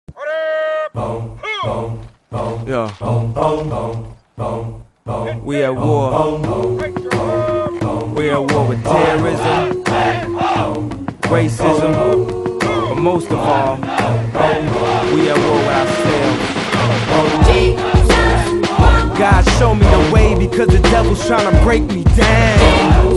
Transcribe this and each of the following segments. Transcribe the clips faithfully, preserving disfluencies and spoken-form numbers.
Yeah. We at war. We at war with terrorism, racism, but most of all, we at war with ourselves. God show me the way because the devil's trying to break me down.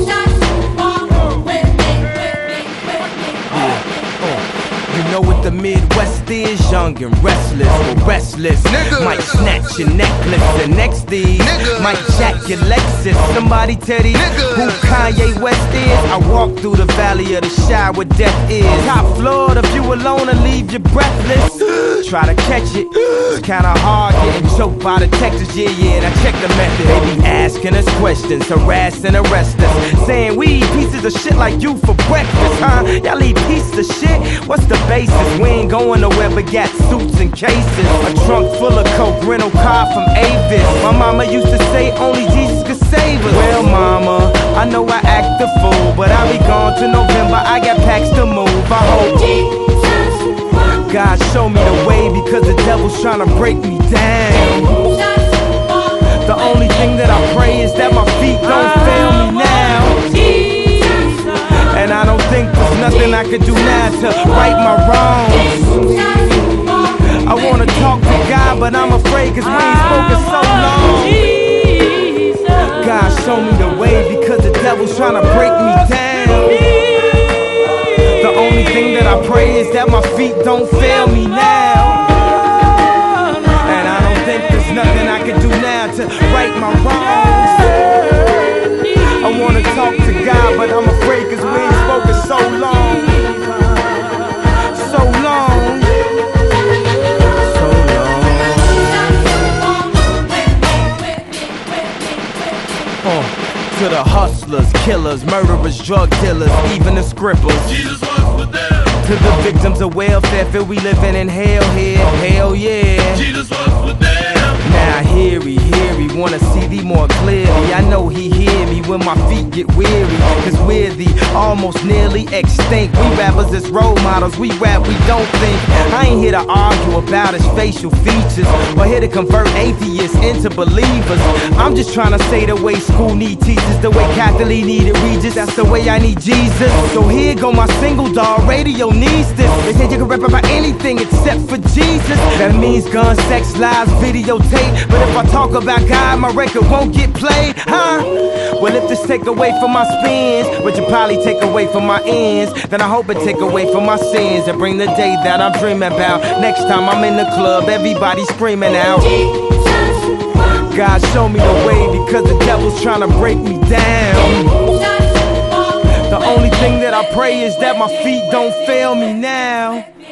You know what the Midwest is? Young and restless, or restless. Nigga. Might snatch your necklace, and next these might jack your Lexus. Somebody tell these who Kanye West is. I walk through the valley of the shadow where death is. Top floor, the view alone and leave you breathless. Try to catch it, it's kinda hard getting choked by the Texas. Yeah, yeah, and I check the method. They be asking us questions, harass and arrest us, saying we eat pieces of shit like you for breakfast, huh? Y'all eat pieces of shit? What's the basis? We ain't going nowhere but got suits and cases. A trunk full of coke, rental car from Avis. My mama used to say only Jesus could save us. Well, mama, I know I act the fool, but I'll be gone to November. I got packs to move. I hope God show me the way because the devil's trying to break me down. The only thing that I pray is that my feet don't fail me now. And I don't think there's nothing I could do now to right my wrongs. I wanna talk to God, but I'm afraid cause we ain't spoken so long. God show me the way because the devil's trying to break me down. The only thing that I pray is that my feet don't fail me now. And I don't think there's nothing I can do now to right my wrongs. I wanna talk to God, but I'm afraid cause we ain't spoken so long. So long. So long. Uh, to the hustlers, killers, murderers, drug dealers, even the scribblers. Jesus was with them. To the victims of welfare, feel we living in hell here. Hell yeah. Jesus was with them. Now hear he, hear he, wanna see thee more clearly. I know he hear me when my feet get weary, cause we're the almost nearly extinct. We rappers as role models, we rap, we don't think. I ain't here to argue about his facial features, or here to convert atheists into believers. I'm just trying to say the way school need teachers, the way Catholic needed Regis, that's the way I need Jesus. So here go my single, dog, radio needs this. They say you can rap about anything except for Jesus. That means gun, sex, lies, videotape. But if I talk about God, my record won't get played, huh? Well, if this take away from my spins, which will probably take away from my ends, then I hope it take away from my sins and bring the day that I'm dreaming about. Next time I'm in the club, everybody screaming out. God show me the way because the devil's trying to break me down. The only thing that I pray is that my feet don't fail me now.